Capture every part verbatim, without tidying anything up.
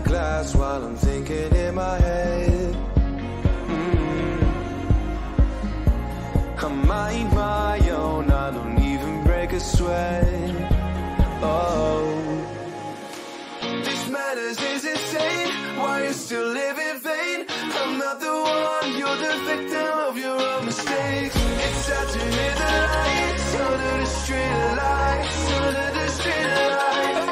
glass while I'm thinking in my head. Mm-hmm. I mind my own, I don't even break a sweat. Oh, this madness is insane. Why you still live in vain? I'm not the one, you're the victim of your own mistakes. It's time to hit the lights, under the street lights, under the street lights.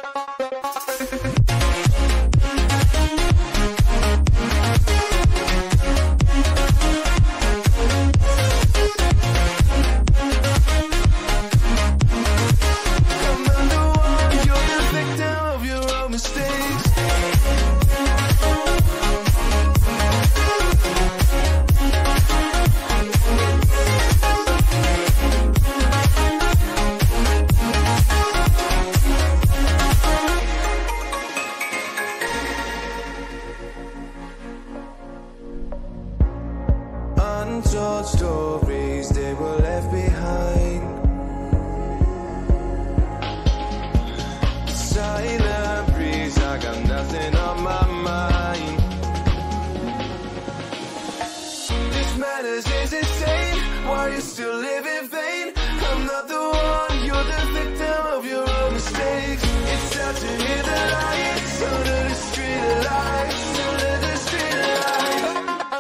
Untold stories, they were left behind. Silent breeze, I got nothing on my mind. This madness is insane. Why you still live in vain? I'm not the one, you're the victim of your own mistakes. It's time to hit the lights, under the street lights, under the street lights.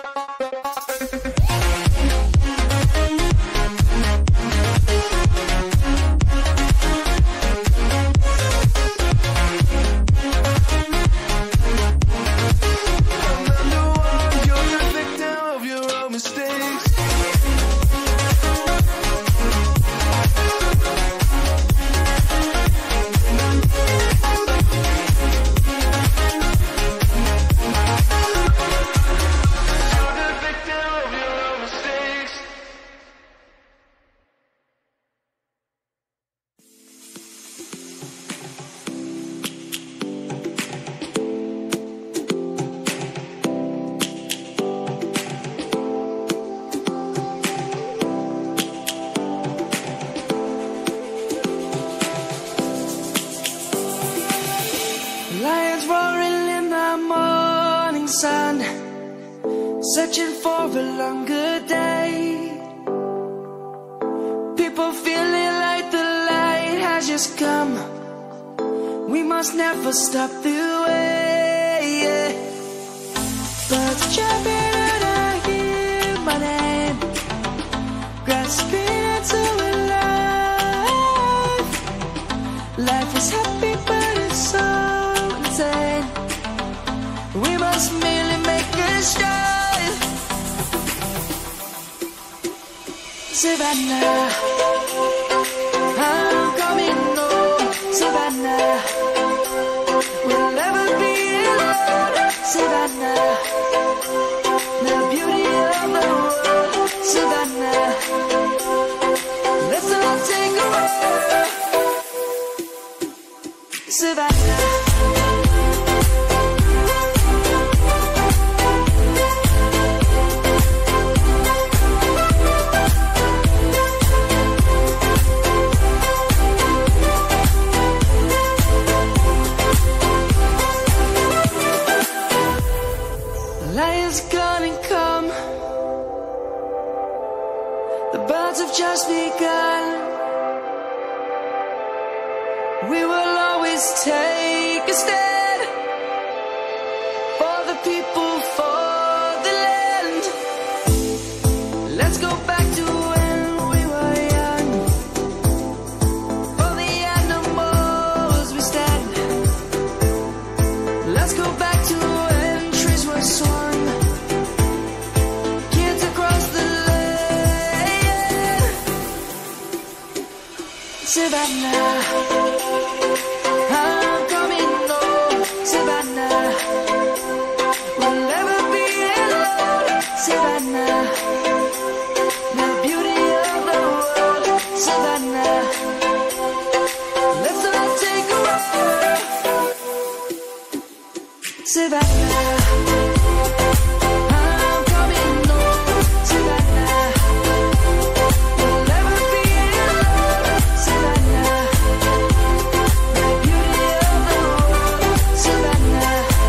Lions roaring in the morning sun, searching for a longer day. People feeling like the light has just come. We must never stop the way, yeah. Birds jumping and I hear my name, grasping into a life. Life is happy but it's so insane. We must merely make a start. Savannah, I'm coming home. Savannah, we'll never be alone. Savannah, the beauty of the world. Savannah, let's all take a walk. Savannah. Lions gonna come. The birds have just begun. We will always take a stand for the people, for the land. Let's go back to when we were young. For the animals we stand. Let's go back to when trees were swung. Kids across the land. Savannah, I'm coming home. Savannah, we'll never be alone. Savannah, the beauty of the world. Savannah, let's all take a walk. Savannah. Savannah,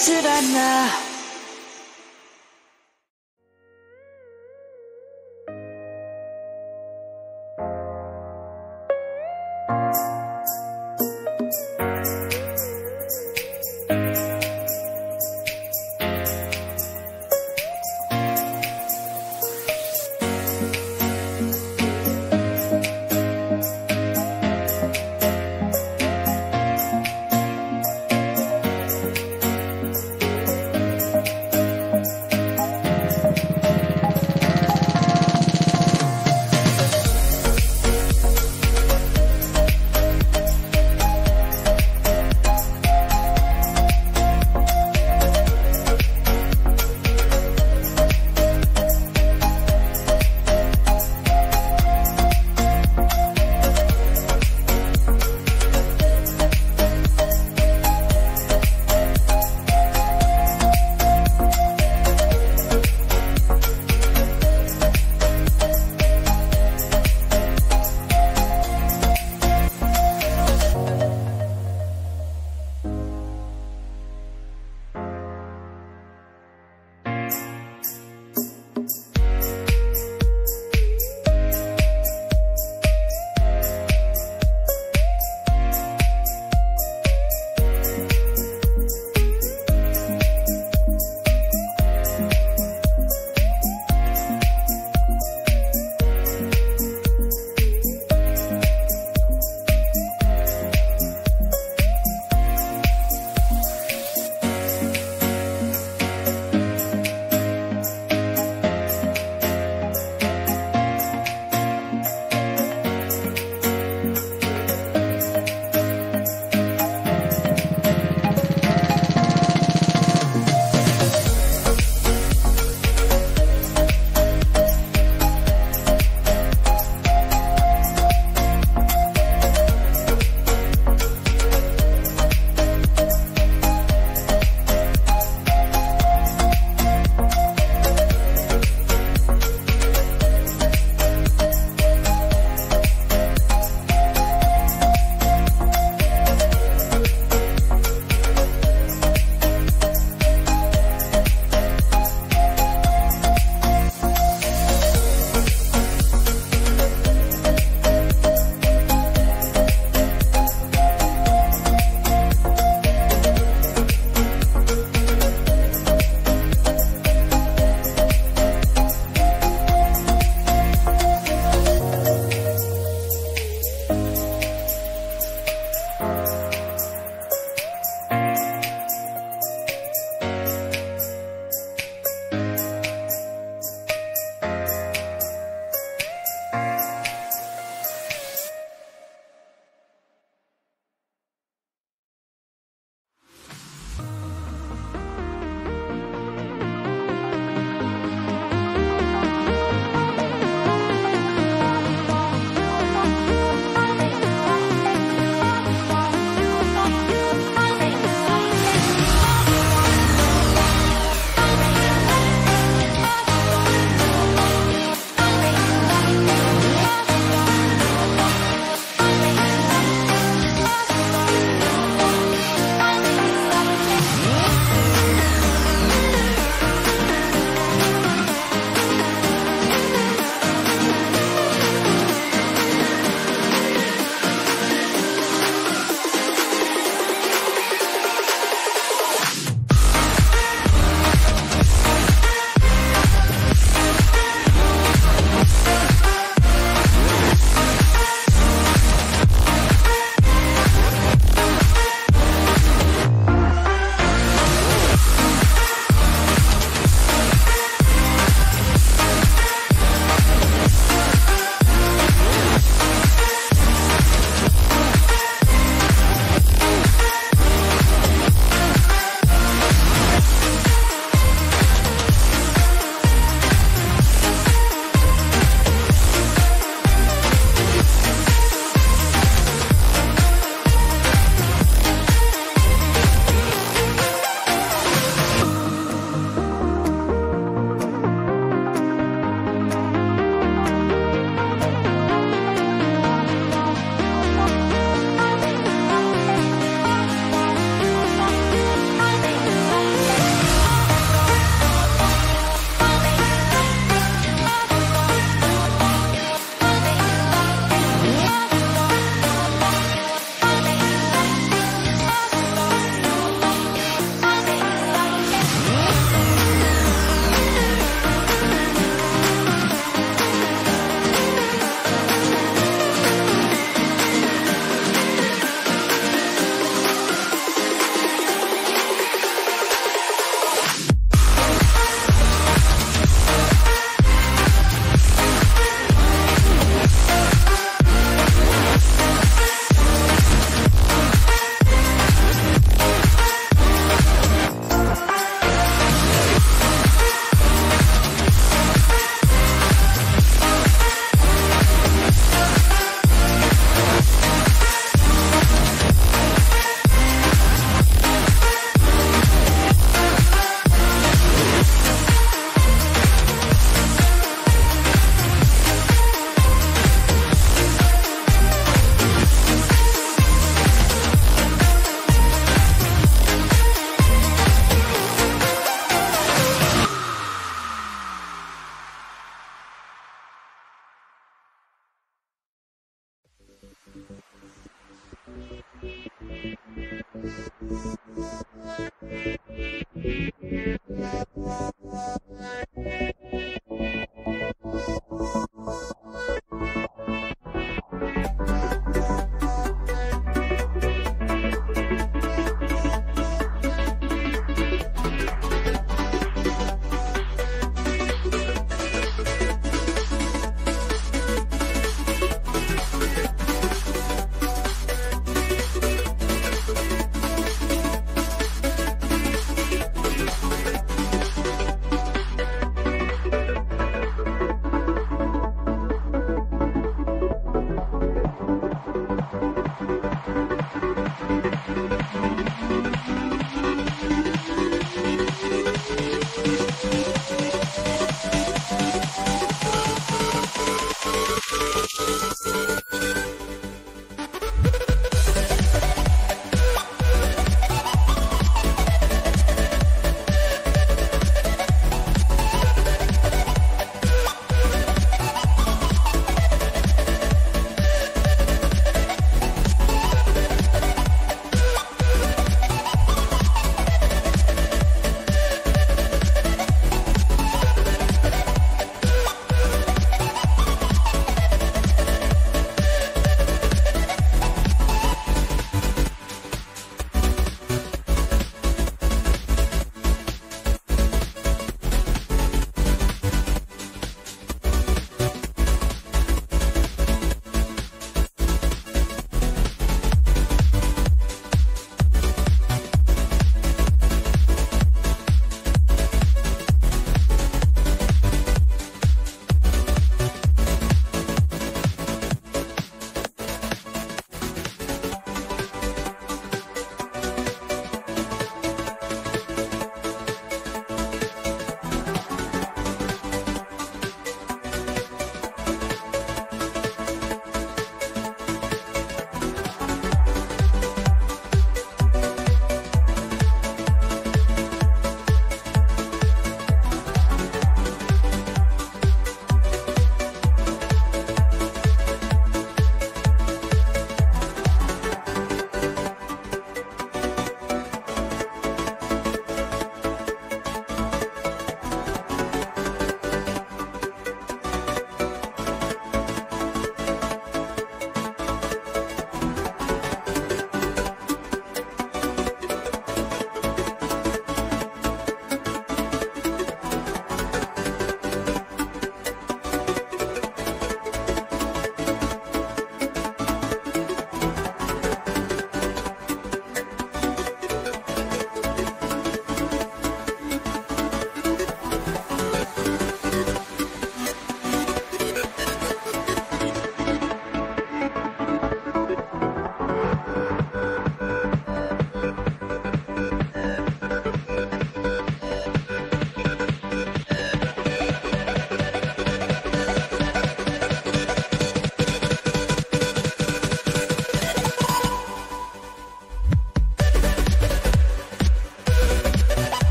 Savannah. We'll be right back.